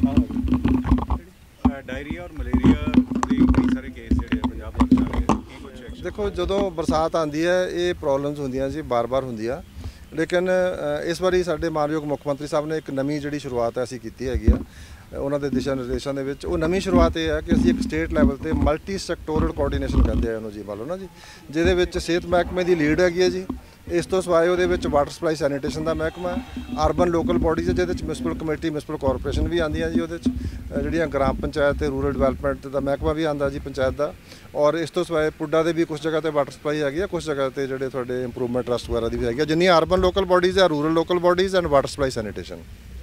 Diarrhoea और malaria ਦੇ ਕਈ ਸਾਰੇ ਕੇਸ ਜਿਹੜੇ ਪੰਜਾਬ ਵਿੱਚ ਚੱਲ ਰਹੇ ਕੀ ਕੁਝ ਐਕਸ਼ਨ ਦੇਖੋ ਜਦੋਂ ਬਰਸਾਤ ਆਉਂਦੀ ਹੈ ਇਹ ਪ੍ਰੋਬਲਮਸ ਹੁੰਦੀਆਂ ਜੀ ਬਾਰ-ਬਾਰ ਹੁੰਦੀਆਂ ਲੇਕਿਨ ਇਸ ਵਾਰੀ ਸਾਡੇ ਮਾਨਯੋਗ ਮੁੱਖ ਮੰਤਰੀ ਸਾਹਿਬ ਨੇ ਇੱਕ ਨਵੀਂ ਜਿਹੜੀ ਸ਼ੁਰੂਆਤ ਅਸੀਂ ਕੀਤੀ ਹੈਗੀ ਆ ਉਹਨਾਂ ਦੇ ਦਿਸ਼ਾ ਨਿਰਦੇਸ਼ਾਂ ਦੇ ਵਿੱਚ ਉਹ ਨਵੀਂ ਸ਼ੁਰੂਆਤ ਇਹ ਹੈ ਕਿ ਅਸੀਂ ਇੱਕ ਸਟੇਟ ਲੈਵਲ ਤੇ ਮਲਟੀ ਸੈਕਟੋਰਲ ਕੋਆਰਡੀਨੇਸ਼ਨ ਕਰਦੇ ਆ ਉਹਨੂੰ ਜੀ ਮੰਨ ਲਓ ਨਾ ਜੀ ਜਿਹਦੇ ਵਿੱਚ ਸਿਹਤ ਮਹਿਕਮੇ ਦੀ ਲੀਡ ਹੈਗੀ ਹੈ ਜੀ ਇਸ ਤੋਂ ਸਿਵਾਏ ਉਹਦੇ ਵਿੱਚ ਵਾਟਰ ਸਪਲਾਈ ਸੈਨੀਟੇਸ਼ਨ ਦਾ ਮਹਿਕਮਾ ਅਰਬਨ ਲੋਕਲ ਬੋਡੀਜ਼ ਜਿਹਦੇ ਵਿੱਚ ਮਿਊਨਿਸਪਲ ਕਮੇਟੀ ਮਿਊਨਿਸਪਲ ਕਾਰਪੋਰੇਸ਼ਨ ਵੀ ਆਉਂਦੀਆਂ ਜੀ ਉਹਦੇ 'ਚ ਜਿਹੜੀਆਂ ਗ੍ਰਾਮ ਪੰਚਾਇਤ ਤੇ ਰੂਰਲ ਡਿਵੈਲਪਮੈਂਟ ਦਾ ਮਹਿਕਮਾ ਵੀ ਆਉਂਦਾ ਜੀ ਪੰਚਾਇਤ ਦਾ ਔਰ ਇਸ ਤੋਂ ਸਿਵਾਏ ਪੁੱਡਾ ਦੇ ਵੀ ਕੁਝ ਜਗ੍ਹਾ ਤੇ ਵਾਟਰ ਸਪਲਾਈ ਹੈਗੀ ਆ ਕੁਝ ਜਗ੍ਹਾ ਤੇ ਜਿਹੜੇ ਤੁਹਾਡੇ ਇੰਪਰੂਵਮੈਂਟ ਟਰਸਟ ਵਗੈਰਾ ਦੀ ਵੀ ਹੈਗੀ ਆ ਜਿੰਨੀਆਂ ਅਰਬਨ ਲੋਕਲ ਬੋਡੀਜ਼ ਆ rural local bodies and water supply sanitation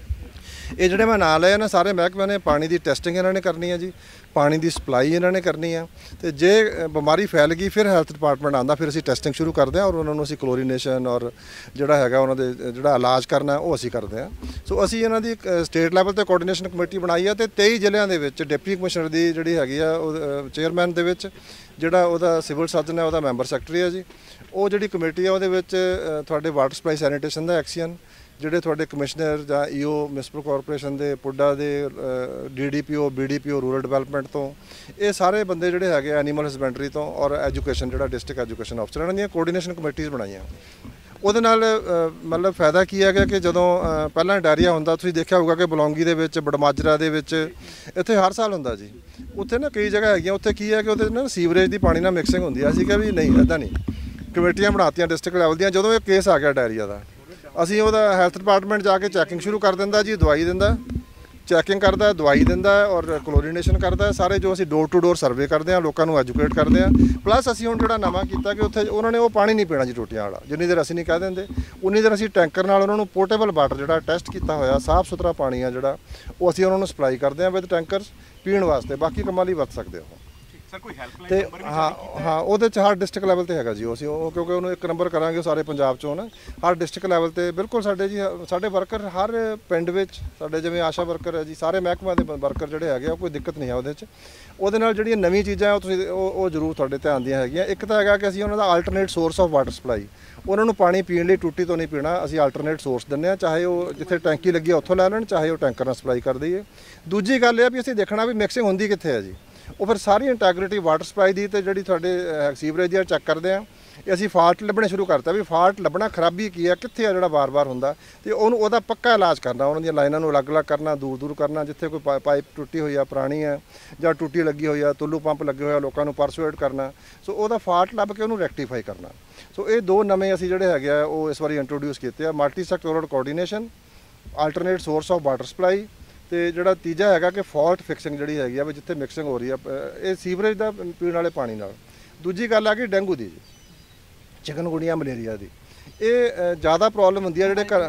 ਇਹ ਜਿਹੜੇ ਮੈਂ ਨਾਂ ਲਏ ਨਾ ਸਾਰੇ ਮਹਿਕਮਿਆਂ ਨੇ ਪਾਣੀ ਦੀ ਟੈਸਟਿੰਗ ਇਹਨਾਂ ਨੇ ਕਰਨੀ ਹੈ ਜੀ ਪਾਣੀ ਦੀ ਸਪਲਾਈ ਇਹਨਾਂ ਨੇ ਕਰਨੀ ਆ ਤੇ ਜੇ ਬਿਮਾਰੀ ਫੈਲ ਗਈ ਫਿਰ ਹੈਲਥ ਡਿਪਾਰਟਮੈਂਟ ਆਉਂਦਾ ਫਿਰ ਅਸੀਂ ਟੈਸਟਿੰਗ ਸ਼ੁਰੂ ਕਰਦੇ ਹਾਂ ਔਰ ਉਹਨਾਂ ਨੂੰ ਅਸੀਂ ਕਲੋਰੀਨੇਸ਼ਨ ਔਰ ਜਿਹੜਾ ਹੈਗਾ ਉਹਨਾਂ ਦੇ ਜਿਹੜਾ ਇਲਾਜ ਕਰਨਾ ਉਹ ਅਸੀਂ ਕਰਦੇ ਹਾਂ ਸੋ ਅਸੀਂ ਇਹਨਾਂ ਦੀ ਸਟੇਟ ਲੈਵਲ ਤੇ ਕੋਆਰਡੀਨੇਸ਼ਨ ਕਮੇਟੀ ਬਣਾਈ ਆ ਤੇ 23 ਜ਼ਿਲ੍ਹਿਆਂ ਦੇ ਵਿੱਚ ਡਿਪਟੀ ਕਮਿਸ਼ਨਰ ਦੀ ਜਿਹੜੀ ਹੈਗੀ ਆ ਉਹ ਚੇਅਰਮੈਨ ਦੇ ਵਿੱਚ ਜਿਹੜਾ ਉਹਦਾ ਸਿਵਲ ਸਰਜਨ ਹੈ ਉਹਦਾ ਮੈਂਬਰ ਸੈਕਟਰੀ ਹੈ ਜੀ ਉਹ ਜਿਹੜੀ ਕਮੇਟੀ ਆ ਉਹਦੇ ਵਿੱਚ ਤੁਹਾਡੇ ਵਾਟਰ ਸਪਲਾਈ ਸੈਨੀਟੇਸ਼ਨ ਦਾ ਐਕਸੀਅਨ ਜਿਹੜੇ ਤੁਹਾਡੇ ਕਮਿਸ਼ਨਰ ਜਾਂ ਈਓ ਮਿਊਨਿਸਪਲ ਕਾਰਪੋਰੇਸ਼ਨ ਦੇ ਪੁੱਡਾ ਦੇ ਡੀਡੀਪੀਓ ਬੀਡੀਪੀਓ ਰੂਰਲ ਡਿਵੈਲਪਮੈਂਟ ਤੋਂ ਇਹ ਸਾਰੇ ਬੰਦੇ ਜਿਹੜੇ ਹੈਗੇ ਐਨੀਮਲ ਹਸਬੈਂਡਰੀ ਤੋਂ ਔਰ ਐਜੂਕੇਸ਼ਨ ਜਿਹੜਾ ਡਿਸਟ੍ਰਿਕਟ ਐਜੂਕੇਸ਼ਨ ਅਫਸਰ ਇਹਨਾਂ ਦੀਆਂ ਕੋਆਰਡੀਨੇਸ਼ਨ ਕਮੇਟੀਜ਼ ਬਣਾਈਆਂ ਉਹਦੇ ਨਾਲ ਮਤਲਬ ਫਾਇਦਾ ਕੀ ਹੈਗਾ ਕਿ ਜਦੋਂ ਪਹਿਲਾਂ ਡਾਇਰੀਆ ਹੁੰਦਾ ਤੁਸੀਂ ਦੇਖਿਆ ਹੋਊਗਾ ਕਿ ਬਲੌਂਗੀ ਦੇ ਵਿੱਚ ਬੜਮਾਜਰਾ ਦੇ ਵਿੱਚ ਇੱਥੇ ਹਰ ਸਾਲ ਹੁੰਦਾ ਜੀ ਉੱਥੇ ਨਾ ਕਈ ਜਗ੍ਹਾ ਹੈਗੀਆਂ ਉੱਥੇ ਕੀ ਹੈ ਕਿ ਉਹਦੇ ਨਾਲ ਸੀਵਰੇਜ ਦੀ ਪਾਣੀ ਨਾਲ ਮਿਕਸਿੰਗ ਹੁੰਦੀ ਆ ਅਸੀਂ ਕਿਹਾ ਵੀ ਨਹੀਂ ਇੱਦਾਂ ਨਹੀਂ ਕਮੇਟੀਆਂ ਬਣਾਤੀਆਂ ਡਿਸਟ੍ਰਿਕਟ ਲੈਵਲ ਦੀਆਂ ਜਦੋਂ ਇਹ ਕੇਸ ਆ ਗਿਆ ਡਾਇਰੀਆ ਦਾ ਅਸੀਂ ਉਹਦਾ ਹੈਲਥ ਡਿਪਾਰਟਮੈਂਟ ਜਾ ਕੇ ਚੈਕਿੰਗ ਸ਼ੁਰੂ ਕਰ ਦਿੰਦਾ ਜੀ ਦਵਾਈ ਦਿੰਦਾ ਚੈਕਿੰਗ ਕਰਦਾ ਦਵਾਈ ਦਿੰਦਾ ਔਰ ਕਲੋਰੀਨੇਸ਼ਨ ਕਰਦਾ ਸਾਰੇ ਜੋ ਅਸੀਂ ਡੋਰ ਟੂ ਡੋਰ ਸਰਵੇ ਕਰਦੇ ਹਾਂ ਲੋਕਾਂ ਨੂੰ ਐਜੂਕੇਟ ਕਰਦੇ ਹਾਂ ਪਲੱਸ ਅਸੀਂ ਹੁਣ ਜਿਹੜਾ ਨਵਾਂ ਕੀਤਾ ਕਿ ਉੱਥੇ ਉਹਨਾਂ ਨੇ ਉਹ ਪਾਣੀ ਨਹੀਂ ਪੀਣਾ ਜੀ ਟੂਟੀਆਂ ਵਾਲਾ ਜਿੰਨੀ ਦੇਰ ਅਸੀਂ ਨਹੀਂ ਕਹਿ ਦਿੰਦੇ ਉਨੀ ਦੇਰ ਅਸੀਂ ਟੈਂਕਰ ਨਾਲ ਉਹਨਾਂ ਨੂੰ ਪੋਰਟੇਬਲ ਵਾਟਰ ਜਿਹੜਾ ਟੈਸਟ ਕੀਤਾ ਹੋਇਆ ਸਾਫ਼ ਸੁਥਰਾ ਪਾਣੀ ਆ ਜਿਹੜਾ ਉਹ ਅਸੀਂ ਉਹਨਾਂ ਨੂੰ ਸਪਲਾਈ ਕਰਦੇ ਹਾਂ ਵਿਦ ਟੈਂਕਰਸ ਪੀਣ ਵਾਸਤੇ ਬਾਕੀ ਕੰਮਾਂ ਲਈ ਵਰਤ ਸਕਦੇ ਹੋ ਸਰ ਕੋਈ ਹੈਲਪਲਾਈਨ ਤੇ ਨੰਬਰ ਵੀ ਹਾਂ ਉਹਦੇ 'ਚ ਹਰ ਡਿਸਟ੍ਰਿਕਟ ਲੈਵਲ ਤੇ ਹੈਗਾ ਜੀ ਅਸੀਂ ਉਹ ਕਿਉਂਕਿ ਉਹਨੂੰ ਇੱਕ ਨੰਬਰ ਕਰਾਂਗੇ ਸਾਰੇ ਪੰਜਾਬ 'ਚੋਂ ਨਾ ਹਰ ਡਿਸਟ੍ਰਿਕਟ ਲੈਵਲ ਤੇ ਬਿਲਕੁਲ ਸਾਡੇ ਜੀ ਸਾਡੇ ਵਰਕਰ ਹਰ ਪਿੰਡ ਵਿੱਚ ਸਾਡੇ ਜਿਵੇਂ ਆਸ਼ਾ ਵਰਕਰ ਹੈ ਜੀ ਸਾਰੇ ਮਹਿਕਮਿਆਂ ਦੇ ਵਰਕਰ ਜਿਹੜੇ ਹੈਗੇ ਆ ਕੋਈ ਦਿੱਕਤ ਨਹੀਂ ਆ ਉਹਦੇ 'ਚ ਉਹਦੇ ਨਾਲ ਜਿਹੜੀਆਂ ਨਵੀਂ ਚੀਜ਼ਾਂ ਉਹ ਤੁਸੀਂ ਉਹ ਜ਼ਰੂਰ ਤੁਹਾਡੇ ਧਿਆਨ ਦੀਆਂ ਹੈਗੀਆਂ ਇੱਕ ਤਾਂ ਹੈਗਾ ਕਿ ਅਸੀਂ ਉਹਨਾਂ ਦਾ alternate source of water supply ਉਹਨਾਂ ਨੂੰ ਪਾਣੀ ਪੀਣ ਲਈ ਟੂਟੀ ਤੋਂ ਨਹੀਂ ਪੀਣਾ ਅਸੀਂ ਆਲਟਰਨੇਟ ਸੋਰਸ ਦਿੰਦੇ ਹਾਂ ਚਾਹੇ ਉਹ ਜਿੱਥੇ ਟੈਂਕੀ ਲੱਗੀ ਉੱਥੋਂ ਲੈ ਲੈਣ ਚਾਹੇ ਉਹ ਟੈਂਕਰ ਨਾਲ ਸਪਲਾਈ ਕਰ ਦਈਏ ਦੂਜੀ ਗੱਲ ਇਹ ਆ ਵੀ ਅਸੀਂ ਦੇਖਣਾ ਵੀ ਮਿਕਸਿੰਗ ਹੁੰਦੀ ਕਿੱਥੇ ਹੈ ਜੀ ਉਹ ਫਿਰ ਸਾਰੀ ਇੰਟੈਗ੍ਰਿਟੀ ਵਾਟਰ ਸਪਲਾਈ ਦੀ ਤੇ ਜਿਹੜੀ ਤੁਹਾਡੇ ਸੀਵਰੇਜ ਦੀ ਚੈੱਕ ਕਰਦੇ ਆ ਇਹ ਅਸੀਂ ਫਾਲਟ ਲੱਭਣੇ ਸ਼ੁਰੂ ਕਰਤਾ ਵੀ ਫਾਲਟ ਲੱਭਣਾ ਖਰਾਬੀ ਕੀ ਆ ਕਿੱਥੇ ਆ ਜਿਹੜਾ ਵਾਰ-ਵਾਰ ਹੁੰਦਾ ਤੇ ਉਹਦਾ ਪੱਕਾ ਇਲਾਜ ਕਰਨਾ ਉਹਨਾਂ ਦੀਆਂ ਲਾਈਨਾਂ ਨੂੰ ਅਲੱਗ-ਅਲੱਗ ਕਰਨਾ ਦੂਰ ਕਰਨਾ ਜਿੱਥੇ ਕੋਈ ਪਾਈਪ ਟੁੱਟੀ ਹੋਈ ਆ ਪੁਰਾਣੀ ਆ ਜਾਂ ਟੂਟੀ ਲੱਗੀ ਹੋਈ ਆ ਤੁੱਲੂ ਪੰਪ ਲੱਗੇ ਹੋਇਆ ਲੋਕਾਂ ਨੂੰ ਪਰਸੂਏਟ ਕਰਨਾ ਸੋ ਉਹਦਾ ਫਾਲਟ ਲੱਭ ਕੇ ਉਹਨੂੰ ਰੈਕਟੀਫਾਈ ਕਰਨਾ ਸੋ ਇਹ ਦੋ ਨਵੇਂ ਅਸੀਂ ਜਿਹੜੇ ਹੈਗੇ ਆ ਉਹ ਇਸ ਵਾਰੀ ਇੰਟਰੋਡਿਊਸ ਕੀਤੇ ਆ multi sectoral coordination alternate source of water supply ਤੇ ਜਿਹੜਾ ਤੀਜਾ ਹੈਗਾ ਕਿ ਫਾਲਟ ਫਿਕਸਿੰਗ ਜਿਹੜੀ ਹੈਗੀ ਆ ਵੀ ਜਿੱਥੇ ਮਿਕਸਿੰਗ ਹੋ ਰਹੀ ਆ ਇਹ ਸੀਵਰੇਜ ਦਾ ਪੀਣ ਵਾਲੇ ਪਾਣੀ ਨਾਲ ਦੂਜੀ ਗੱਲ ਆ ਕਿ ਡੇਂਗੂ ਦੀ ਜੀ ਚਿਕਨਗੁਨੀਆ ਮਲੇਰੀਆ ਦੀ ਇਹ ਜ਼ਿਆਦਾ ਪ੍ਰੋਬਲਮ ਹੁੰਦੀ ਆ ਜਿਹੜੇ ਘਰ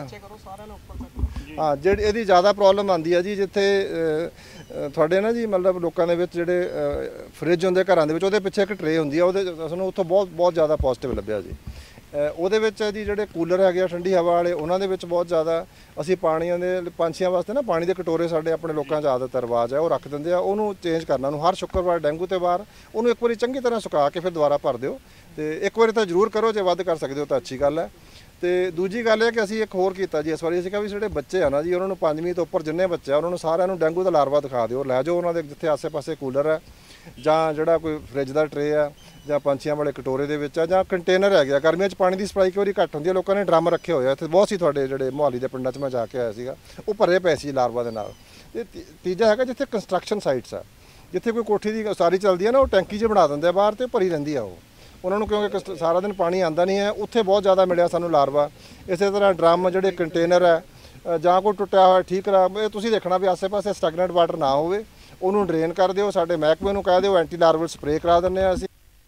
ਹਾਂ ਜਿਹੜੀ ਇਹਦੀ ਜ਼ਿਆਦਾ ਪ੍ਰੋਬਲਮ ਆਉਂਦੀ ਆ ਜੀ ਜਿੱਥੇ ਤੁਹਾਡੇ ਨਾ ਜੀ ਮਤਲਬ ਲੋਕਾਂ ਦੇ ਵਿੱਚ ਜਿਹੜੇ ਫਰਿੱਜ ਹੁੰਦੇ ਘਰਾਂ ਦੇ ਵਿੱਚ ਉਹਦੇ ਪਿੱਛੇ ਇੱਕ ਟਰੇ ਹੁੰਦੀ ਆ ਉਹਦੇ ਸਾਨੂੰ ਉੱਥੋਂ ਬਹੁਤ ਜ਼ਿਆਦਾ ਪੋਜ਼ਿਟਿਵ ਲੱਭਿਆ ਜੀ ਉਹਦੇ ਵਿੱਚ ਜੀ ਜਿਹੜੇ ਕੂਲਰ ਹੈਗੇ ਆ ਠੰਡੀ ਹਵਾ ਵਾਲੇ ਉਹਨਾਂ ਦੇ ਵਿੱਚ ਬਹੁਤ ਜ਼ਿਆਦਾ ਅਸੀਂ ਪਾਣੀਆਂ ਦੇ ਪੰਛੀਆਂ ਵਾਸਤੇ ਨਾ ਪਾਣੀ ਦੇ ਕਟੋਰੇ ਸਾਡੇ ਆਪਣੇ ਲੋਕਾਂ 'ਚ ਆਦਤ ਰਿਵਾਜ ਹੈ ਉਹ ਰੱਖ ਦਿੰਦੇ ਆ ਉਹਨੂੰ ਚੇਂਜ ਕਰਨਾ ਉਹਨੂੰ ਹਰ ਸ਼ੁੱਕਰਵਾਰ ਡੇਂਗੂ ਤੇ ਵਾਰ ਉਹਨੂੰ ਇੱਕ ਵਾਰੀ ਚੰਗੀ ਤਰ੍ਹਾਂ ਸੁਕਾ ਕੇ ਫਿਰ ਦੁਬਾਰਾ ਭਰ ਦਿਓ ਤੇ ਇੱਕ ਵਾਰੀ ਤਾਂ ਜ਼ਰੂਰ ਕਰੋ ਜੇ ਵੱਧ ਕਰ ਸਕਦੇ ਹੋ ਤਾਂ ਅੱਛੀ ਗੱਲ ਹੈ ਤੇ ਦੂਜੀ ਗੱਲ ਇਹ ਕਿ ਅਸੀਂ ਇੱਕ ਹੋਰ ਕੀਤਾ ਜੀ ਇਸ ਵਾਰੀ ਅਸੀਂ ਕਿਹਾ ਵੀ ਜਿਹੜੇ ਬੱਚੇ ਆ ਨਾ ਜੀ ਉਹਨਾਂ ਨੂੰ 5ਵੀਂ ਤੋਂ ਉੱਪਰ ਜਿੰਨੇ ਬੱਚੇ ਆ ਉਹਨਾਂ ਨੂੰ ਸਾਰਿਆਂ ਨੂੰ ਡੇਂਗੂ ਦਾ ਲਾਰਵਾ ਦਿਖਾ ਦਿਓ ਲੈ ਜਾਓ ਉਹਨਾਂ ਦੇ ਜਿੱਥੇ ਆਸੇ-ਪਾਸੇ ਕੂਲਰ ਹੈ ਜਾਂ ਜਿਹੜਾ ਕੋਈ ਫਰਿੱਜ ਦਾ ਟਰੇ ਆ ਜਾਂ ਪੰਛੀਆਂ ਵਾਲੇ ਕਟੋਰੇ ਦੇ ਵਿੱਚ ਆ ਜਾਂ ਕੰਟੇਨਰ ਹੈ ਗਿਆ ਗਰਮੀਆਂ 'ਚ ਪਾਣੀ ਦੀ ਸਪਲਾਈ ਕਈ ਵਾਰੀ ਘੱਟ ਹੁੰਦੀ ਹੈ ਲੋਕਾਂ ਨੇ ਡਰਮ ਰੱਖੇ ਹੋਏ ਆ ਇੱਥੇ ਬਹੁਤ ਸੀ ਤੁਹਾਡੇ ਜਿਹੜੇ ਮੁਹਾਲੀ ਦੇ ਪਿੰਡਾਂ 'ਚ ਮੈਂ ਜਾ ਕੇ ਆਇਆ ਸੀਗਾ ਉਹ ਭਰੇ ਪਏ ਸੀ ਲਾਰਵਾ ਦੇ ਨਾਲ ਤੇ ਤੀਜਾ ਹੈਗਾ ਜਿੱਥੇ ਕੰਸਟਰਕਸ਼ਨ ਸਾਈਟਸ ਆ ਜਿੱਥੇ ਕੋਈ ਕੋਠੀ ਦੀ ਉਸਾਰੀ ਚੱਲਦੀ ਹੈ ਨਾ ਉਹ ਟੈਂਕੀ 'ਚ ਬਣਾ ਦਿੰਦੇ ਆ ਬਾਹਰ ਤੇ ਭਰੀ ਰਹਿੰਦੀ ਆ ਉਹ ਉਹਨਾਂ ਨੂੰ ਕਿਉਂਕਿ ਸਾਰਾ ਦਿਨ ਪਾਣੀ ਆਉਂਦਾ ਨਹੀਂ ਹੈ ਉੱਥੇ ਬਹੁਤ ਜ਼ਿਆਦਾ ਮਿਲਿਆ ਸਾਨੂੰ ਲਾਰਵਾ ਇਸੇ ਤਰ੍ਹਾਂ ਡਰਮ ਜਿਹੜੇ ਕੰਟੇਨਰ ਹੈ ਜਾਂ ਕੋਈ ਟੁੱਟਿਆ ਹੋਇਆ ਠੀਕ ਕਰਾ ਇਹ ਤੁਸੀਂ ਦੇਖਣਾ ਵੀ ਆਸੇ-ਪਾਸੇ ਸਟੈਗਨੈਂਟ ਵਾਟਰ ਨਾ ਹੋਵੇ ਉਹਨੂੰ ਡਰੇਨ ਕਰ ਦਿਓ ਸਾਡੇ ਮਹਿਕਮੇ ਨੂੰ ਕਹਿ ਦਿਓ ਐਂਟੀ ਲਾਰਵਲ ਸਪਰੇਅ ਕਰਾ ਦਿੰਦੇ ਆ ਅਸੀਂ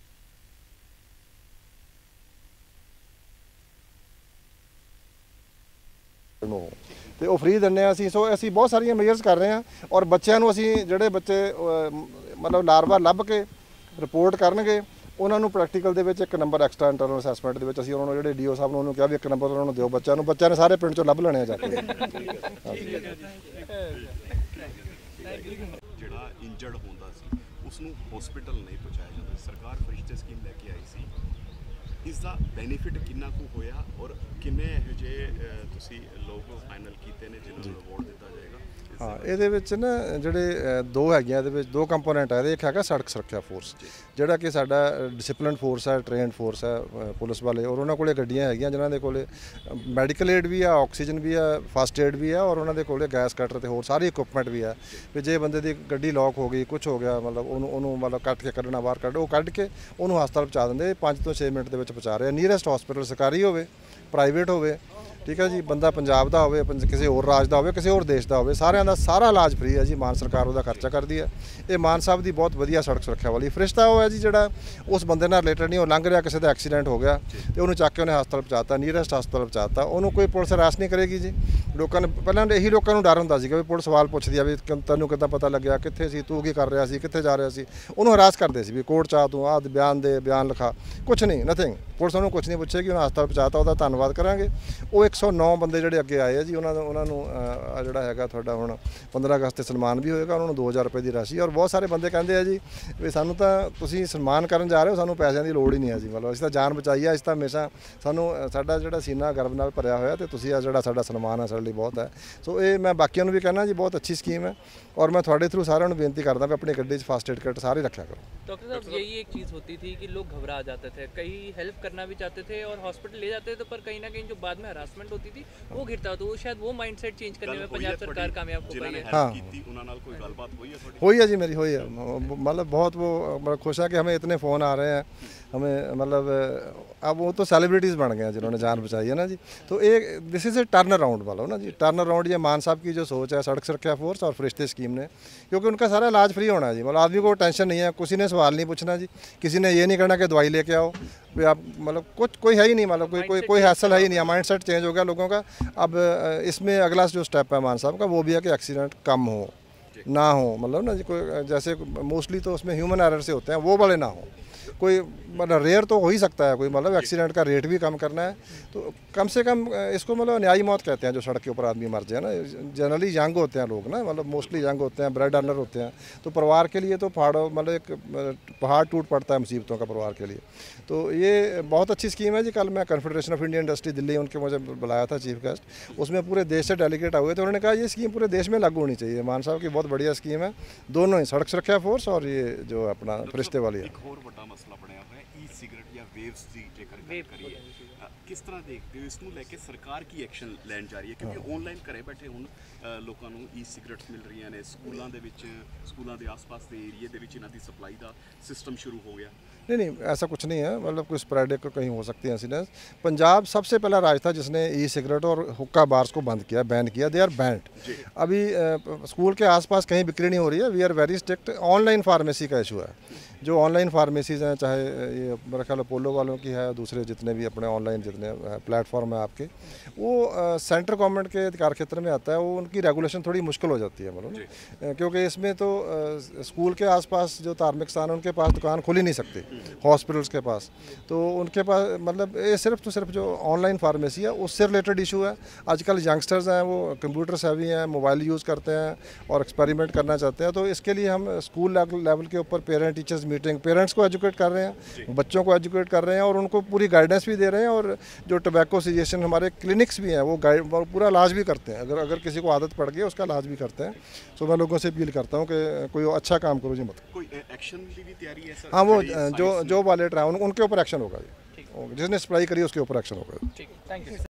ਤੇ ਉਹ ਫ੍ਰੀ ਦਿੰਦੇ ਆ ਅਸੀਂ ਸੋ ਅਸੀਂ ਬਹੁਤ ਸਾਰੀਆਂ ਮੇਜਰਸ ਕਰ ਰਹੇ ਹਾਂ ਔਰ ਬੱਚਿਆਂ ਨੂੰ ਅਸੀਂ ਜਿਹੜੇ ਬੱਚੇ ਮਤਲਬ ਲਾਰਵਾ ਲੱਭ ਕੇ ਰਿਪੋਰਟ ਕਰਨਗੇ ਉਹਨਾਂ ਨੂੰ ਪ੍ਰੈਕਟੀਕਲ ਦੇ ਵਿੱਚ ਇੱਕ ਨੰਬਰ ਐਕਸਟਰਾ ਇੰਟਰਨਲ ਅਸੈਸਮੈਂਟ ਦੇ ਵਿੱਚ ਅਸੀਂ ਉਹਨਾਂ ਨੂੰ ਜਿਹੜੇ ਡੀਓ ਸਾਹਿਬ ਨੂੰ ਉਹਨੂੰ ਕਿਹਾ ਵੀ ਇੱਕ ਨੰਬਰ ਉਹਨਾਂ ਨੂੰ ਦਿਓ ਬੱਚਿਆਂ ਨੇ ਸਾਰੇ ਪਿੰਡ ਚੋਂ ਲੱਭ ਲੈਣੇ ਆ ਜਾ ਕੇ ਜਿਹੜਾ ਇੰਜਰਡ ਹੁੰਦਾ ਸੀ ਉਸ ਨੂੰ ਹਸਪੀਟਲ ਨਹੀਂ ਪਹੁੰਚਾਇਆ ਜਾਂਦਾ ਸਰਕਾਰ ਫਰਿਸ਼ਤੇ ਸਕੀਮ ਲੈ ਕੇ ਆਈ ਸੀ ਇਸ ਦਾ ਬੈਨੀਫਿਟ ਕਿੰਨਾ ਕੁ ਹੋਇਆ ਔਰ ਕਿੰਨੇ ਇਹੋ ਜਿਹੇ ਤੁਸੀਂ ਲੋਕ ਫਾਈਨਲ ਕੀਤੇ ਨੇ ਜਿਹਨਾਂ ਨੂੰ ਅਵਾਰਡ ਦਿੱਤਾ ਜਾਏਗਾ ਹਾਂ ਇਹਦੇ ਵਿੱਚ ਨਾ ਜਿਹੜੇ ਦੋ ਹੈਗੀਆਂ, ਇਹਦੇ ਵਿੱਚ ਦੋ ਕੰਪੋਨੈਂਟ ਹੈ। ਇਹਦੇ ਇੱਕ ਹੈਗਾ ਸੜਕ ਸੁਰੱਖਿਆ ਫੋਰਸ, ਜਿਹੜਾ ਕਿ ਸਾਡਾ ਡਿਸਪਲਿਨ ਫੋਰਸ ਹੈ, ਟ੍ਰੇਨਡ ਫੋਰਸ ਹੈ ਪੁਲਿਸ ਵਾਲੇ, ਔਰ ਉਹਨਾਂ ਕੋਲੇ ਗੱਡੀਆਂ ਹੈਗੀਆਂ ਜਿਨ੍ਹਾਂ ਦੇ ਕੋਲੇ ਮੈਡੀਕਲ ਏਡ ਵੀ ਆ, ਆਕਸੀਜਨ ਵੀ ਆ, ਫਸਟ ਏਡ ਵੀ ਆ, ਔਰ ਉਹਨਾਂ ਦੇ ਕੋਲੇ ਗੈਸ ਕਟਰ ਤੇ ਹੋਰ ਸਾਰੀ ਇਕੁਇਪਮੈਂਟ ਵੀ ਆ। ਵੀ ਜੇ ਬੰਦੇ ਦੀ ਗੱਡੀ ਲੌਕ ਹੋ ਗਈ, ਕੁਝ ਹੋ ਗਿਆ, ਮਤਲਬ ਉਹਨੂੰ ਮਤਲਬ ਕੱਟ ਕੇ ਕੱਢਣਾ, ਬਾਹਰ ਕੱਢ, ਉਹ ਕੱਢ ਕੇ ਉਹਨੂੰ ਹਸਪਤਾਲ ਪਹੁੰਚਾ ਦਿੰਦੇ। 5 ਤੋਂ 6 ਮਿੰਟ ਦੇ ਵਿੱਚ ਪਹੁੰਚਾ ਰਹੇ ਆ। ਨੀਅਰੈਸਟ ਹਸਪੀਟਲ ਸਰਕਾਰੀ ਹੋਵੇ, ਪ੍ਰਾਈਵੇਟ ਹੋਵੇ, ਠੀਕ ਹੈ ਜੀ, ਬੰਦਾ ਪੰਜਾਬ ਦਾ ਹੋਵੇ, ਕਿਸੇ ਹੋਰ ਰਾਜ ਦਾ ਹੋਵੇ, ਕਿਸੇ ਹੋਰ ਦੇਸ਼ ਦਾ ਹੋਵੇ, ਸਾਰਿਆਂ ਦਾ ਸਾਰਾ ਇਲਾਜ ਫ੍ਰੀ ਹੈ ਜੀ। ਮਾਨ ਸਰਕਾਰ ਉਹਦਾ ਖਰਚਾ ਕਰਦੀ ਹੈ। ਇਹ ਮਾਨ ਸਾਹਿਬ ਦੀ ਬਹੁਤ ਵਧੀਆ ਸੜਕ ਸੁਰੱਖਿਆ ਵਾਲੀ ਫਰਿਸ਼ਤਾ ਉਹ ਹੈ ਜੀ, ਜਿਹੜਾ ਉਸ ਬੰਦੇ ਨਾਲ ਰਿਲੇਟਡ ਨਹੀਂ, ਉਹ ਲੰਘ ਰਿਹਾ, ਕਿਸੇ ਦਾ ਐਕਸੀਡੈਂਟ ਹੋ ਗਿਆ ਤੇ ਉਹਨੂੰ ਚੱਕ ਕੇ ਉਹਨੇ ਹਸਪਤਾਲ ਪਹੁੰਚਾਤਾ, ਨੀਅਰੈਸਟ ਹਸਪਤਾਲ ਪਹੁੰਚਾਤਾ, ਉਹਨੂੰ ਕੋਈ ਪੁਲਿਸ ਹਰਾਸ ਨਹੀਂ ਕਰੇਗੀ ਜੀ। ਲੋਕਾਂ ਨੇ ਪਹਿਲਾਂ ਇਹੀ ਲੋਕਾਂ ਨੂੰ ਡਰ ਹੁੰਦਾ ਸੀ ਕਿ ਪੁਲਿਸ ਸਵਾਲ ਪੁੱਛਦੀ ਆ ਵੀ ਤੈਨੂੰ ਕਿੱਦਾਂ ਪਤਾ ਲੱਗਿਆ, ਕਿੱਥੇ ਸੀ ਤੂੰ, ਕੀ ਕਰ ਰਿਹਾ ਸੀ, ਕਿੱਥੇ ਜਾ ਰਿਹਾ ਸੀ। ਉਹਨੂੰ ਹਰਾਸ ਕਰਦੇ ਸੀ ਵੀ ਕੋਰਟ 'ਚ ਆ, ਤੂੰ ਆਹ ਬਿਆਨ ਦੇ, ਬਿਆਨ ਲਿਖਾ, ਕੁਛ ਨਹੀਂ, ਨਥਿੰਗ। ਪੁਲਿਸ ਉਹਨੂੰ ਕੁਛ ਨਹੀਂ ਪੁੱਛੇਗੀ, ਉਹਨੂੰ ਹਸਪਤਾਲ ਪਹੁੰਚਾਤਾ, ਉਹਦਾ ਧੰਨਵਾਦ ਕਰਾਂਗੇ। ਉਹ 109 ਬੰਦੇ ਜਿਹੜੇ ਅੱਗੇ ਆਏ ਆ ਜੀ, ਉਹਨਾਂ ਨੂੰ ਜਿਹੜਾ ਹੈਗਾ ਤੁਹਾਡਾ ਹੁਣ 15 ਅਗਸਤ ਤੇ ਸਨਮਾਨ ਵੀ ਹੋਏਗਾ। ਉਹਨਾਂ ਨੂੰ 2000 ਰੁਪਏ ਦੀ ਰਾਸ਼ੀ, ਔਰ ਬਹੁਤ ਸਾਰੇ ਬੰਦੇ ਕਹਿੰਦੇ ਆ ਜੀ ਵੀ ਸਾਨੂੰ ਤਾਂ ਤੁਸੀਂ ਸਨਮਾਨ ਕਰਨ ਜਾ ਰਹੇ ਹੋ, ਸਾਨੂੰ ਪੈਸਿਆਂ ਦੀ ਲੋੜ ਹੀ ਨਹੀਂ ਹੈ ਜੀ। ਮਤਲਬ ਅਸੀਂ ਤਾਂ ਜਾਨ ਬਚਾਈ ਆ, ਅਸੀਂ ਤਾਂ ਹਮੇਸ਼ਾ ਸਾਨੂੰ ਸਾਡਾ ਜਿਹੜਾ ਸੀਨਾ ਗਰਵ ਨਾਲ ਭਰਿਆ ਹੋਇਆ, ਤੇ ਤੁਸੀਂ ਆ ਜਿਹੜਾ ਸਾਡਾ ਸਨਮਾਨ ਹੈ ਸਾਡੇ ਲਈ ਬਹੁਤ ਹੈ। ਸੋ ਇਹ ਮੈਂ ਬਾਕੀਆਂ ਨੂੰ ਵੀ ਕਹਿਣਾ ਜੀ, ਬਹੁਤ ਅੱਛੀ ਸਕੀਮ ਹੈ, ਔਰ मैं थोड़े थ्रू सारे बेनती करता भी अपनी गड्डी फर्स्ट एड किट सारे रखा करो। डॉक्टर साहब यही एक चीज़ होती थी कि लोग घबरा जाते थे, कहीं हेल्प करना भी चाहते थे और हॉस्पिटल ले जाते थे, पर कहीं ना कहीं जो बाद में हरासमेंट होती थी वो गिरता, तो शायद वो माइंडसेट चेंज करने में पंजाब सरकार कामयाब हो पाई है। हाँ कोई गलबात हुई है जी, मेरी हुई है। मतलब बहुत वो बड़ा खुश है कि हमें इतने फ़ोन आ रहे हैं, हमें मतलब अब वो तो सेलिब्रिटीज़ बन गए हैं जिन्होंने जान बचाई है ना जी। तो एक this is a turn around वाला ना जी, टर्न अराउंड ये मान साहब की जो सोच है सड़क सुरक्षा फोर्स और फरिश्ते स्कीम ने, क्योंकि उनका सारा इलाज फ्री होना है जी। मतलब आदमी को टेंशन नहीं है, किसी ने सवाल नहीं पूछना जी, किसी ने ये नहीं कहना कि दवाई लेके आओ भी आप, मतलब कुछ कोई है ही नहीं, मतलब कोई हैसल है ही नहीं है। माइंड सेट चेंज हो गया लोगों का। अब इसमें अगला जो स्टेप है मान साहब का, वो भी है कि एक्सीडेंट कम हो ना हो, मतलब ना जी कोई जैसे मोस्टली तो उसमें ह्यूमन एरर से होते हैं, वो वाले ना हो। कोई मतलब रेयर तो हो ही सकता है कोई, मतलब एक्सीडेंट का रेट भी कम करना है, तो कम से कम इसको मतलब न्यायी मौत कहते हैं जो सड़क के ऊपर आदमी मर जाए ना। जनरली यंग होते हैं लोग ना, मतलब मोस्टली यंग होते हैं, ब्रेड अर्नर होते हैं, तो परिवार के लिए तो पहाड़ों मतलब एक पहाड़ टूट पड़ता है मुसीबतों का परिवार के लिए। तो ये बहुत अच्छी स्कीम है जी। कल मैं confederation of Indian industry Delhi, उनके मुझे बुलाया था चीफ गेस्ट, उसमें पूरे देश से डेलीगेट हुए थे। उन्होंने कहा ये स्कीम पूरे देश में लागू होनी चाहिए। मान साहब की बहुत बढ़िया स्कीम है, दोनों ही सड़क सुरक्षा फोर्स और ये जो अपना फरिश्ते वाली है। वेव्स ਦੀ ਜੇਕਰ ਗੱਲ ਕਰੀਏ, ਕਿਸ ਤਰ੍ਹਾਂ ਦੇਖਦੇ ਹੋ ਇਸ ਨੂੰ ਲੈ ਕੇ ਸਰਕਾਰ ਕੀ ਐਕਸ਼ਨ ਲੈਣ ਜਾ ਰਹੀ ਹੈ? ਕਿਉਂਕਿ ਆਨਲਾਈਨ ਘਰੇ ਬੈਠੇ ਹੁਣ ਲੋਕਾਂ ਨੂੰ ਈ ਸਿਗਰਟਸ ਮਿਲ ਰਹੀਆਂ ਨੇ, ਸਕੂਲਾਂ ਦੇ ਵਿੱਚ, ਸਕੂਲਾਂ ਦੇ ਆਸ-ਪਾਸ ਦੇ ਏਰੀਏ ਦੇ ਵਿੱਚ ਇਹਨਾਂ ਦੀ ਸਪਲਾਈ ਦਾ सिस्टम शुरू हो गया। नहीं, ऐसा कुछ नहीं है, मतलब कोई स्प्रेडिक कहीं हो सकती है इंसिडेंस। पंजाब सबसे पहला राज्य था जिसने ई सिगरेट और हुक्का बार्स को बंद किया, बैन किया। They are banned. अभी स्कूल के आसपास कहीं बिक्री नहीं हो रही है। We are very strict. Online pharmacy का इशू है, जो ऑनलाइन फार्मेसीज़ हैं, चाहे ये मेरा ख्याल अपोलो वालों की है, दूसरे जितने भी अपने ऑनलाइन जितने प्लेटफॉर्म हैं आपके, वो सेंट्रल गवर्नमेंट के अधिकार क्षेत्र में आता है। वो उनकी रेगुलेशन थोड़ी मुश्किल हो जाती है, मतलब क्योंकि इसमें तो स्कूल के आसपास जो धार्मिक स्थान है उनके पास दुकान खुल ही नहीं सकती, हॉस्पिटल्स के पास। तो उनके पास मतलब ये सिर्फ जो ऑनलाइन फार्मेसी है उससे रिलेटेड इशू है। आजकल यंगस्टर्स हैं वो कंप्यूटर सेवी हैं, मोबाइल यूज़ करते हैं और एक्सपेरिमेंट करना चाहते हैं। तो इसके लिए हम स्कूल लेवल के ऊपर पेरेंट टीचर्स मीटिंग, पेरेंट्स को एजुकेट कर रहे हैं, बच्चों को एजुकेट कर रहे हैं और उनको पूरी गाइडेंस भी दे रहे हैं। और जो टोबैको सजेशन हमारे क्लिनिक्स भी हैं वो पूरा इलाज भी करते हैं। अगर किसी को आदत पड़ गई उसका इलाज भी करते हैं। तो मैं लोगों से अपील करता हूँ कि कोई अच्छा काम करो जी, मत कोई एक्शन की भी तैयारी है सर? हाँ, वो जो वाले ट्राई उनके ऊपर एक्शन होगा जी, जिसने सप्लाई करी उसके ऊपर एक्शन होगा। ठीक है, थैंक यू।